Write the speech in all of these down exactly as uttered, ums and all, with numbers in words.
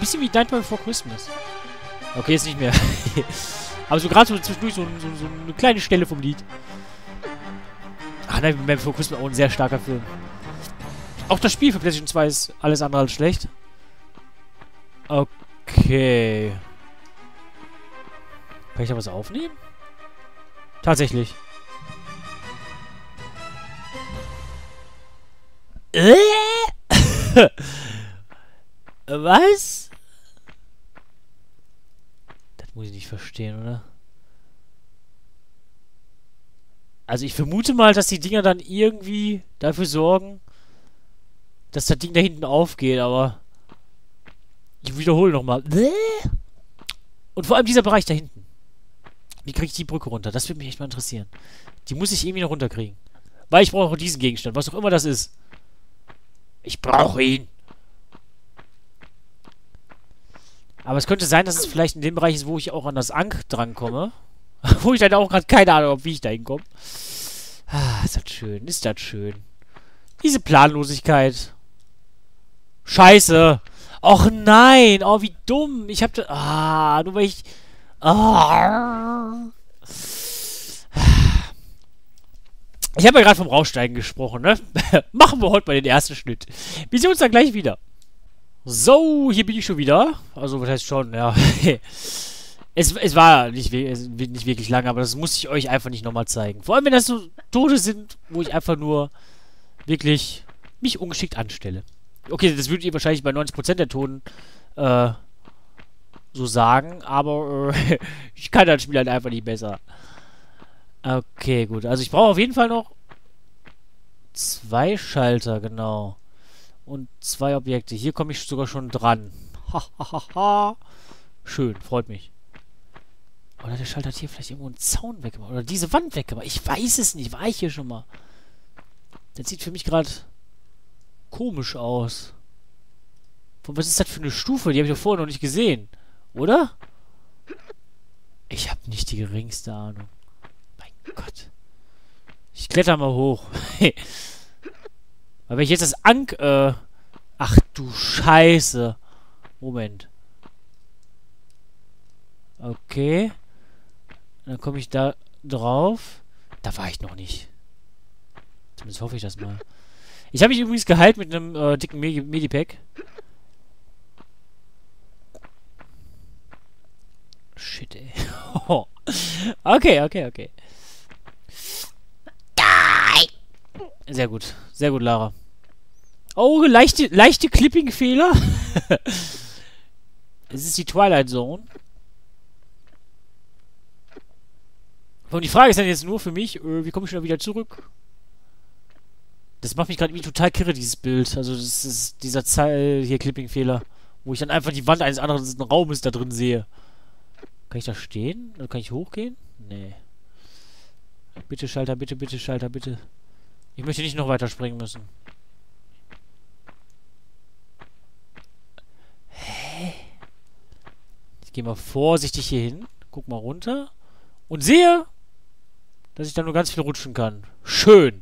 bisschen wie Nightmare Before Christmas. Okay, jetzt nicht mehr. Aber so gerade so zwischendurch so, so, so eine kleine Stelle vom Lied. Ach, Nightmare Before Christmas auch ein sehr starker Film. Auch das Spiel für PlayStation zwei ist alles andere als schlecht. Okay. Kann ich da was aufnehmen? Tatsächlich. Äh? Was? Das muss ich nicht verstehen, oder? Also ich vermute mal, dass die Dinger dann irgendwie dafür sorgen, dass das Ding da hinten aufgeht, aber ich wiederhole nochmal. Und vor allem dieser Bereich da hinten. Wie kriege ich die Brücke runter? Das würde mich echt mal interessieren. Die muss ich irgendwie noch runterkriegen. Weil ich brauche diesen Gegenstand, was auch immer das ist. Ich brauche ihn. Aber es könnte sein, dass es vielleicht in dem Bereich ist, wo ich auch an das Ankh drankomme. Wo ich dann auch gerade keine Ahnung habe, wie ich da hinkomme. Ah, ist das schön, ist das schön. Diese Planlosigkeit. Scheiße. Och nein. Oh, wie dumm. Ich hab da... Ah, nur weil ich... Ah. Ich habe ja gerade vom Raussteigen gesprochen, ne? Machen wir heute mal den ersten Schnitt. Wir sehen uns dann gleich wieder. So, hier bin ich schon wieder. Also, was heißt schon, ja. es, es war nicht, nicht wirklich lang, aber das musste ich euch einfach nicht nochmal zeigen. Vor allem, wenn das so Tode sind, wo ich einfach nur wirklich mich ungeschickt anstelle. Okay, das würdet ihr wahrscheinlich bei neunzig Prozent der Toten äh, so sagen, aber äh, ich kann das Spiel halt einfach nicht besser. Okay, gut. Also ich brauche auf jeden Fall noch zwei Schalter, genau. Und zwei Objekte. Hier komme ich sogar schon dran. Hahaha. Schön, freut mich. Oder der Schalter hat hier vielleicht irgendwo einen Zaun weggemacht. Oder diese Wand weggemacht. Ich weiß es nicht. War ich hier schon mal? Das sieht für mich gerade komisch aus. Und was ist das für eine Stufe? Die habe ich doch vorher noch nicht gesehen. Oder? Ich habe nicht die geringste Ahnung. Mein Gott. Ich kletter mal hoch. Weil wenn ich jetzt das Ankh, äh... Ach du Scheiße. Moment. Okay. Dann komme ich da drauf. Da war ich noch nicht. Zumindest hoffe ich das mal. Ich habe mich übrigens geheilt mit einem äh, dicken Medi Medipack. Shit, ey. Okay, okay, okay. Sehr gut. Sehr gut, Lara. Oh, leichte, leichte Clipping-Fehler. Es ist die Twilight Zone. Und die Frage ist dann jetzt nur für mich, äh, wie komme ich schon wieder zurück? Das macht mich gerade irgendwie total kirre, dieses Bild. Also das ist dieser Zeil hier Clipping-Fehler. Wo ich dann einfach die Wand eines anderen Raumes da drin sehe. Kann ich da stehen? Oder kann ich hochgehen? Nee. Bitte, Schalter, bitte, bitte, Schalter, bitte. Ich möchte nicht noch weiter springen müssen. Hä? Ich gehe mal vorsichtig hier hin. Guck mal runter. Und sehe, dass ich da nur ganz viel rutschen kann. Schön.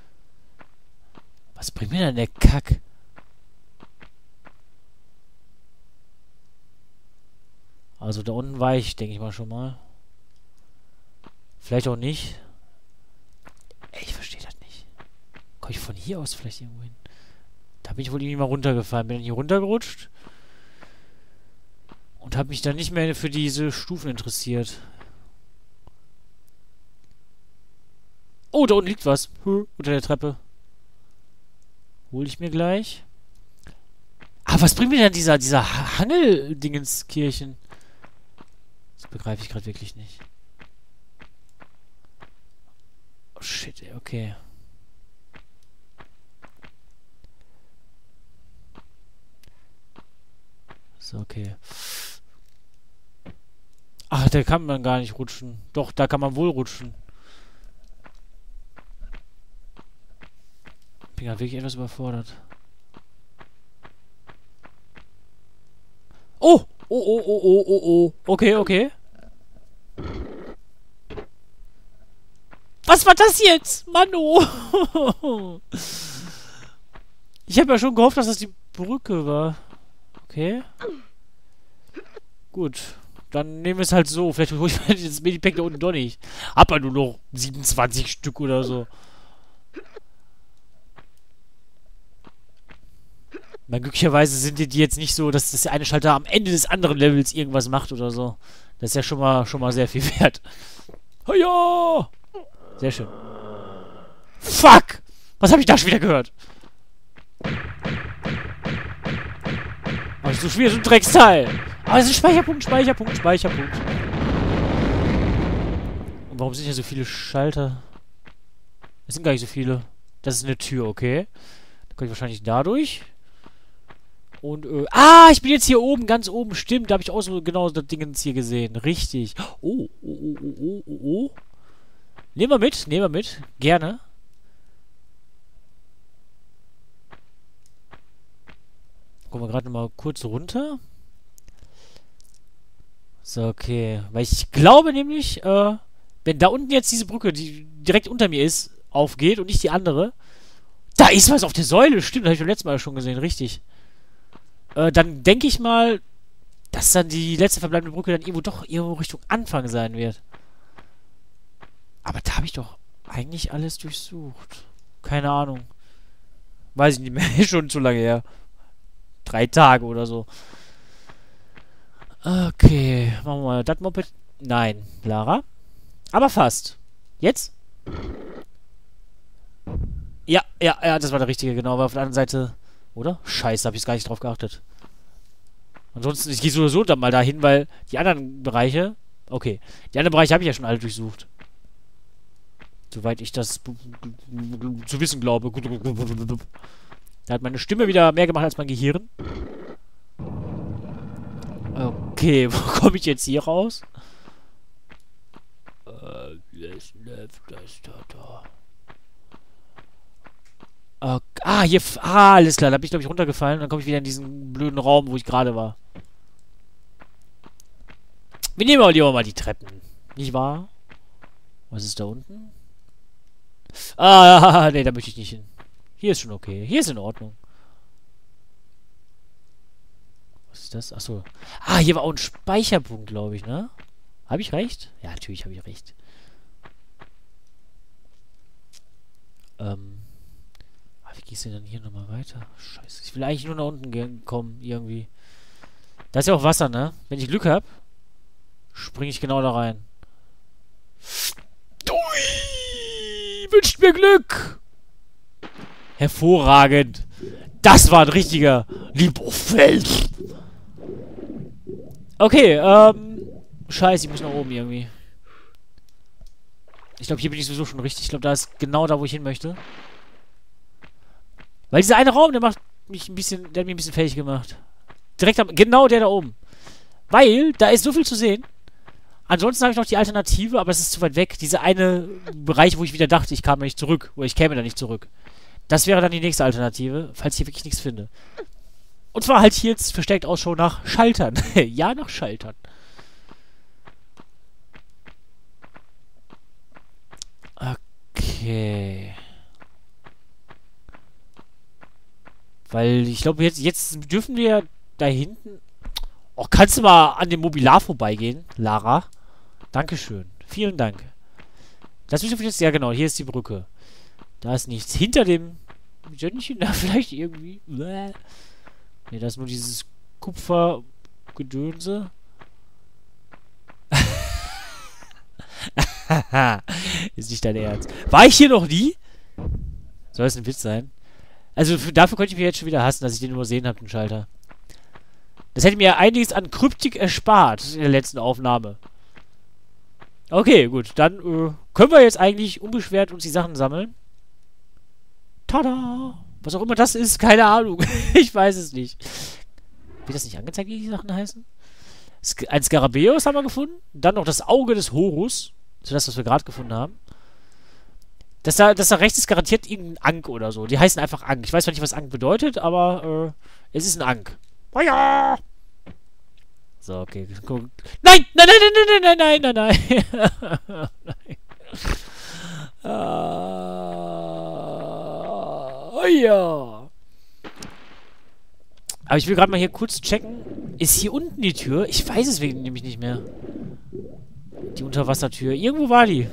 Was bringt mir denn der Kack? Also da unten war ich, denke ich mal schon mal. Vielleicht auch nicht. Ey, ich verstehe das nicht. Komme ich von hier aus vielleicht irgendwo hin? Da bin ich wohl irgendwie mal runtergefallen. Bin dann hier runtergerutscht. Und habe mich dann nicht mehr für diese Stufen interessiert. Oh, da unten liegt was. Hm, unter der Treppe. Hol ich mir gleich. Ah, was bringt mir denn dieser, dieser Hangel-Dingenskirchen? Das begreife ich gerade wirklich nicht. Oh shit, ey, okay. So, okay. Ach, da kann man gar nicht rutschen. Doch, da kann man wohl rutschen. Bin gerade wirklich etwas überfordert. Oh! Oh, oh, oh, oh, oh, oh. Okay, okay. Was war das jetzt? Mann, oh. Ich habe ja schon gehofft, dass das die Brücke war. Okay. Gut. Dann nehmen wir es halt so. Vielleicht hole ich mir das Medipack da unten doch nicht. Hab ja nur noch siebenundzwanzig Stück oder so. Weil glücklicherweise sind die jetzt nicht so, dass das eine Schalter am Ende des anderen Levels irgendwas macht oder so. Das ist ja schon mal, schon mal sehr viel wert. Hiya! Sehr schön. Fuck! Was habe ich da schon wieder gehört? Oh, ich suche schon wieder so ein Drecksteil. Aber es ist Speicherpunkt, Speicherpunkt, Speicherpunkt. Und warum sind hier so viele Schalter? Es sind gar nicht so viele. Das ist eine Tür, okay. Da komme ich wahrscheinlich dadurch. Und, äh, ah, ich bin jetzt hier oben, ganz oben. Stimmt, da habe ich auch so genau das Ding hier gesehen. Richtig. Oh, oh, oh, oh, oh, oh, oh. Nehmen wir mit, nehmen wir mit. Gerne. Gucken wir gerade mal kurz runter. So, okay. Weil ich glaube nämlich, äh, wenn da unten jetzt diese Brücke, die direkt unter mir ist, aufgeht und nicht die andere. Da ist was auf der Säule. Stimmt, das habe ich beim letzten Mal schon gesehen. Richtig. Äh, dann denke ich mal, dass dann die letzte verbleibende Brücke dann irgendwo doch irgendwo Richtung Anfang sein wird. Aber da habe ich doch eigentlich alles durchsucht. Keine Ahnung. Weiß ich nicht mehr. Ist schon zu lange her. Drei Tage oder so. Okay. Machen wir mal das Moped. Nein, Lara. Aber fast. Jetzt? Ja, ja, ja, das war der richtige, genau. Aber auf der anderen Seite... Oder? Scheiße, habe ich gar nicht drauf geachtet. Ansonsten, ich gehe so oder so dann mal dahin, weil die anderen Bereiche... Okay. Die anderen Bereiche habe ich ja schon alle durchsucht. Soweit ich das zu wissen glaube. Da hat meine Stimme wieder mehr gemacht als mein Gehirn. Okay, wo komme ich jetzt hier raus? Äh, das läuft das da da. Okay. Ah, hier... Ah, alles klar. Da bin ich, glaube ich, runtergefallen. Dann komme ich wieder in diesen blöden Raum, wo ich gerade war. Wir nehmen mal lieber mal die Treppen. Nicht wahr? Was ist da unten? Ah, nee, da möchte ich nicht hin. Hier ist schon okay. Hier ist in Ordnung. Was ist das? Achso. Ah, hier war auch ein Speicherpunkt, glaube ich, ne? Habe ich recht? Ja, natürlich habe ich recht. Ähm... Wie gehst du denn hier nochmal weiter? Scheiße. Ich will eigentlich nur nach unten kommen, irgendwie. Da ist ja auch Wasser, ne? Wenn ich Glück habe, springe ich genau da rein. Ui! Wünscht mir Glück! Hervorragend! Das war ein richtiger Liebofeld! Okay, ähm... Scheiße, ich muss nach oben irgendwie. Ich glaube, hier bin ich sowieso schon richtig. Ich glaube, da ist genau da, wo ich hin möchte. Weil dieser eine Raum, der macht mich ein bisschen, der hat mich ein bisschen fertig gemacht. Direkt am, genau der da oben. Weil, da ist so viel zu sehen. Ansonsten habe ich noch die Alternative, aber es ist zu weit weg. Dieser eine Bereich, wo ich wieder dachte, ich kam nicht zurück. Oder ich käme da nicht zurück. Das wäre dann die nächste Alternative, falls ich hier wirklich nichts finde. Und zwar halt hier jetzt verstärkt Ausschau nach Schaltern. Ja, nach Schaltern. Okay. Weil ich glaube, jetzt, jetzt dürfen wir da hinten... Oh, kannst du mal an dem Mobilar vorbeigehen, Lara? Dankeschön. Vielen Dank. Das ist jetzt... Ja, genau. Hier ist die Brücke. Da ist nichts. Hinter dem Sönnchen da vielleicht irgendwie... Ne, da ist nur dieses Kupfergedönse. Ist nicht dein Ernst. War ich hier noch nie? Soll es ein Witz sein? Also für, dafür könnte ich mich jetzt schon wieder hassen, dass ich den übersehen habe, den Schalter. Das hätte mir einiges an Kryptik erspart in der letzten Aufnahme. Okay, gut. Dann äh, können wir jetzt eigentlich unbeschwert uns die Sachen sammeln. Tada! Was auch immer das ist, keine Ahnung. Ich weiß es nicht. Wird das nicht angezeigt, wie die Sachen heißen? Sk ein Skarabäus haben wir gefunden. Dann noch das Auge des Horus. Das ist das, was wir gerade gefunden haben. Das da, das da rechts ist garantiert irgendein Ankh oder so. Die heißen einfach Ankh. Ich weiß zwar nicht, was Ankh bedeutet, aber äh, es ist ein Ankh. Oh ja! So, okay. Nein! Nein, nein, nein, nein, nein, nein, nein, nein! Nein. Ah, oh ja! Aber ich will gerade mal hier kurz checken. Ist hier unten die Tür? Ich weiß es wegen nämlich nicht mehr. Die Unterwassertür. Irgendwo war die.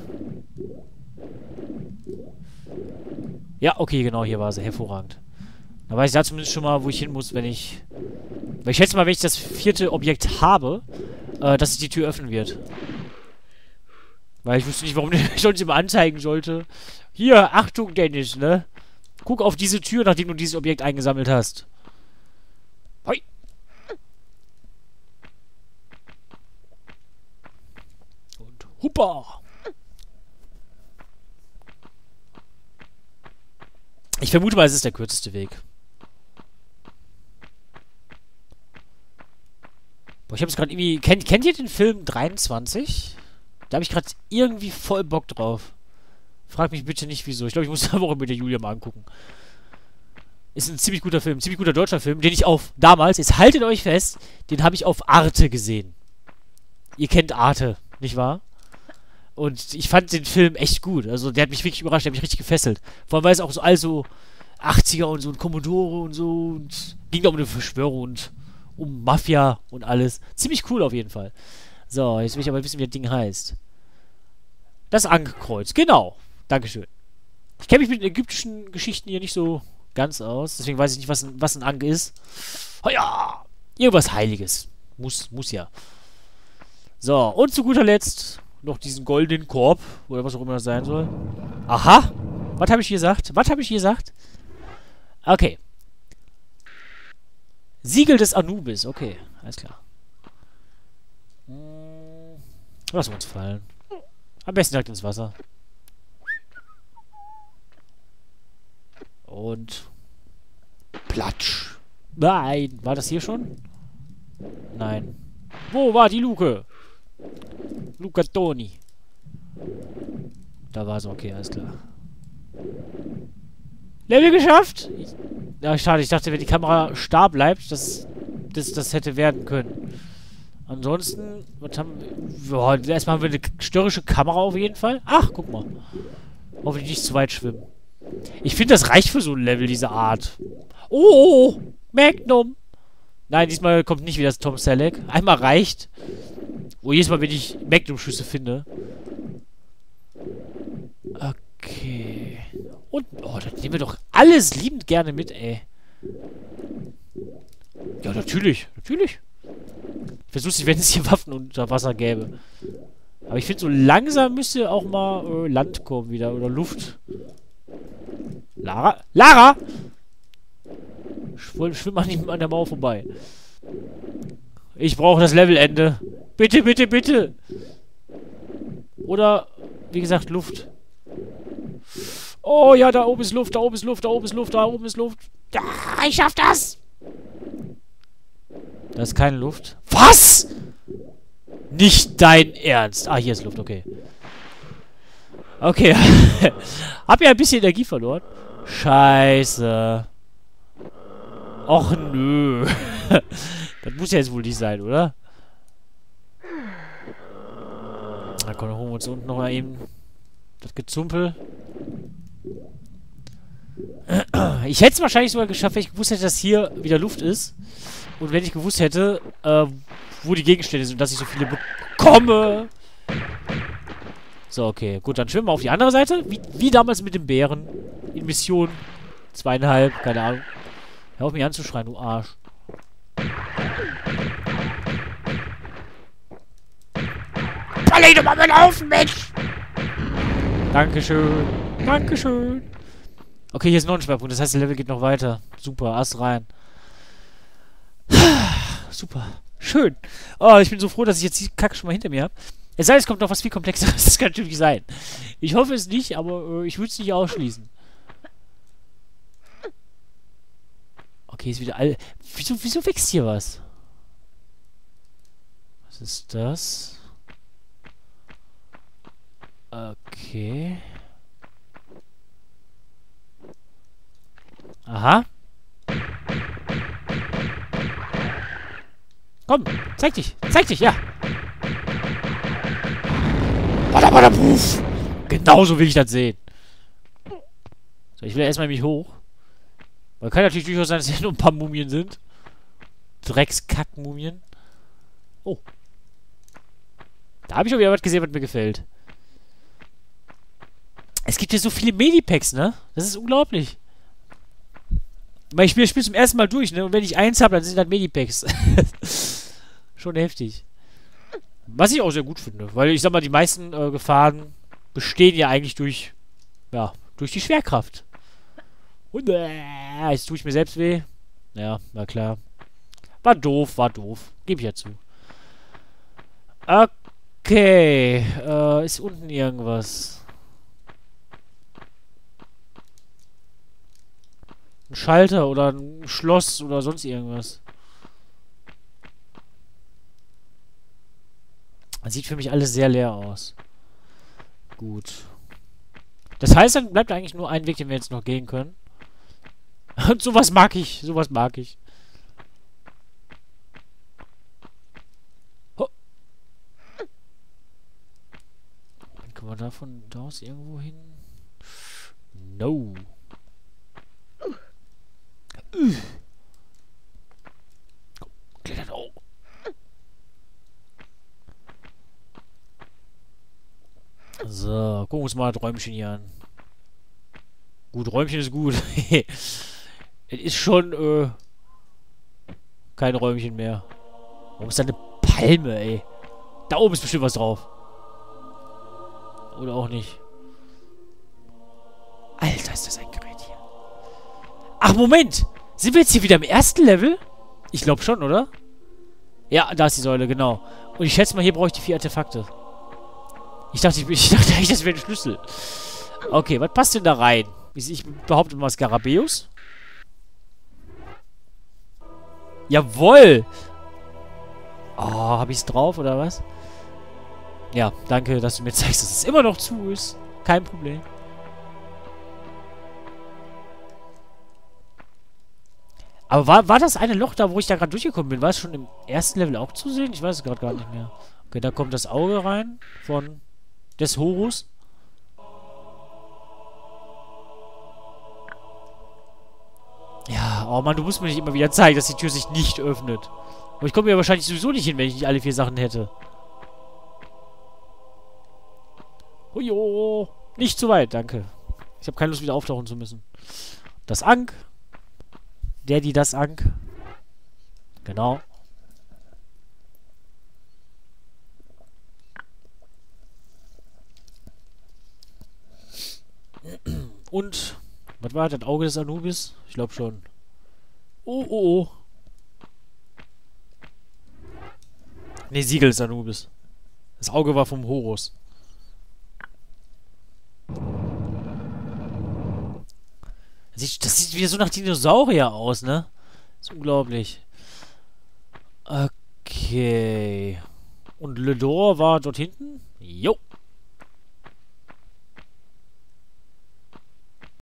Ja, okay, genau, hier war sie. Hervorragend. Da weiß ich da zumindest schon mal, wo ich hin muss, wenn ich... Weil ich schätze mal, wenn ich das vierte Objekt habe, äh, dass sich die Tür öffnen wird. Weil ich wüsste nicht, warum ich uns immer anzeigen sollte. Hier, Achtung, Dennis, ne? Guck auf diese Tür, nachdem du dieses Objekt eingesammelt hast. Hoi. Und huppa. Ich vermute mal, es ist der kürzeste Weg. Boah, ich habe es gerade irgendwie... Kennt, kennt ihr den Film dreiundzwanzig? Da habe ich gerade irgendwie voll Bock drauf. Frag mich bitte nicht, wieso. Ich glaube, ich muss eine Woche mit der Julia mal angucken. Ist ein ziemlich guter Film. Ziemlich guter deutscher Film, den ich auf... Damals, jetzt haltet euch fest, den habe ich auf Arte gesehen. Ihr kennt Arte, nicht wahr? Und ich fand den Film echt gut. Also, der hat mich wirklich überrascht. Der hat mich richtig gefesselt. Vor allem, weil es auch so all so achtziger und so ein Commodore und so. Und ging da um eine Verschwörung und um Mafia und alles. Ziemlich cool auf jeden Fall. So, jetzt will ich aber wissen, wie das Ding heißt. Das Ankreuz, genau. Dankeschön. Ich kenne mich mit den ägyptischen Geschichten hier nicht so ganz aus. Deswegen weiß ich nicht, was ein, was ein Ankh ist. Oh ja! Irgendwas Heiliges. Muss, muss ja. So, und zu guter Letzt noch diesen goldenen Korb. Oder was auch immer das sein soll. Aha! Was habe ich hier gesagt? Was habe ich hier gesagt? Okay. Siegel des Anubis. Okay, alles klar. Hm, lassen wir uns fallen. Am besten direkt ins Wasser. Und... Platsch. Nein. War das hier schon? Nein. Wo war die Luke? Luca Toni. Da war sie. Okay, alles klar. Level geschafft? Ich, ja, schade. Ich dachte, wenn die Kamera starr bleibt, das, das, das hätte werden können. Ansonsten, was haben wir... Ja, erstmal haben wir eine störrische Kamera auf jeden Fall. Ach, guck mal. Hoffentlich nicht zu weit schwimmen. Ich finde, das reicht für so ein Level, diese Art. Oh, Magnum. Nein, diesmal kommt nicht wieder das Tom Selleck. Einmal reicht. Oh, jedes Mal, wenn ich Magnum-Schüsse finde. Okay. Und, oh, das nehmen wir doch alles liebend gerne mit, ey. Ja, natürlich. Natürlich. Ich wäre lustig, wenn es hier Waffen unter Wasser gäbe. Aber ich finde, so langsam müsste auch mal äh, Land kommen wieder. Oder Luft. Lara? Lara! Schw schwimm mal nicht an der Mauer vorbei. Ich brauche das Levelende. Bitte, bitte, bitte! Oder, wie gesagt, Luft. Oh ja, da oben ist Luft, da oben ist Luft, da oben ist Luft, da oben ist Luft. Ja, ich schaff das! Da ist keine Luft. Was? Nicht dein Ernst. Ah, hier ist Luft, okay. Okay. Hab ja ein bisschen Energie verloren. Scheiße. Och nö. Das muss ja jetzt wohl nicht sein, oder? Na komm, dann holen wir uns unten noch mal eben das Gezumpel. Ich hätte es wahrscheinlich sogar geschafft, wenn ich gewusst hätte, dass hier wieder Luft ist. Und wenn ich gewusst hätte, äh, wo die Gegenstände sind und dass ich so viele bekomme. So, okay. Gut, dann schwimmen wir auf die andere Seite. Wie, wie damals mit dem Bären. In Mission zweieinhalb, keine Ahnung. Hör auf mich anzuschreien, du Arsch. Verleg doch mal mit Laufen, Mensch! Dankeschön. Dankeschön. Okay, hier ist noch ein Schwerpunkt. Das heißt, der Level geht noch weiter. Super, Ast rein. Super. Schön. Oh, ich bin so froh, dass ich jetzt die Kacke schon mal hinter mir habe. Es sei denn, es kommt noch was viel Komplexeres. Das kann natürlich sein. Ich hoffe es nicht, aber äh, ich würde es nicht ausschließen. Okay, ist wieder all... Wieso, wieso wächst hier was? Was ist das? Okay. Aha. Komm, zeig dich, zeig dich, ja. Bada, bada, puff. Genauso will ich das sehen. So, ich will erstmal mich hoch. Weil kann natürlich durchaus sein, dass hier nur ein paar Mumien sind. Dreckskackmumien. Oh. Da habe ich schon wieder was gesehen, was mir gefällt. Es gibt hier so viele Medipacks, ne? Das ist unglaublich. Weil ich spiele das Spiel zum ersten Mal durch, ne? Und wenn ich eins habe, dann sind das Medipacks. Schon heftig. Was ich auch sehr gut finde. Weil ich sag mal, die meisten äh, Gefahren bestehen ja eigentlich durch, ja, durch die Schwerkraft. Und äh, jetzt tue ich mir selbst weh. Ja, na klar. War doof, war doof. Gebe ich ja zu. Okay. Äh, ist unten irgendwas? Ein Schalter oder ein Schloss oder sonst irgendwas. Das sieht für mich alles sehr leer aus. Gut. Das heißt, dann bleibt eigentlich nur ein Weg, den wir jetzt noch gehen können. Und sowas mag ich. Sowas mag ich. Ho. Dann können wir davon da aus irgendwo hin? No. Uh. Klettert auch. So, gucken wir uns mal das Räumchen hier an. Gut, Räumchen ist gut. Es ist schon, äh, kein Räumchen mehr. Warum ist da eine Palme, ey? Da oben ist bestimmt was drauf. Oder auch nicht. Alter, ist das ein Gerät hier. Ach, Moment! Sind wir jetzt hier wieder im ersten Level? Ich glaube schon, oder? Ja, da ist die Säule, genau. Und ich schätze mal, hier brauche ich die vier Artefakte. Ich dachte, ich, ich dachte eigentlich, das wäre ein Schlüssel. Okay, was passt denn da rein? Ich, ich behaupte mal Skarabäus. Jawoll! Oh, habe ich es drauf, oder was? Ja, danke, dass du mir zeigst, dass es immer noch zu ist. Kein Problem. Aber war, war das eine Loch da, wo ich da gerade durchgekommen bin? War es schon im ersten Level auch zu sehen? Ich weiß es gerade gar nicht mehr. Okay, da kommt das Auge rein von des Horus. Ja, oh Mann, du musst mir nicht immer wieder zeigen, dass die Tür sich nicht öffnet. Aber ich komme ja wahrscheinlich sowieso nicht hin, wenn ich nicht alle vier Sachen hätte. Hujo. Nicht zu weit, danke. Ich habe keine Lust, wieder auftauchen zu müssen. Das Ank. Der, die das Ank. Genau. Und, was war das Auge des Anubis? Ich glaube schon. Oh, oh, oh. Ne, Siegel des Anubis. Das Auge war vom Horus. Das sieht, das sieht wieder so nach Dinosaurier aus, ne? Das ist unglaublich. Okay. Und Ledor war dort hinten?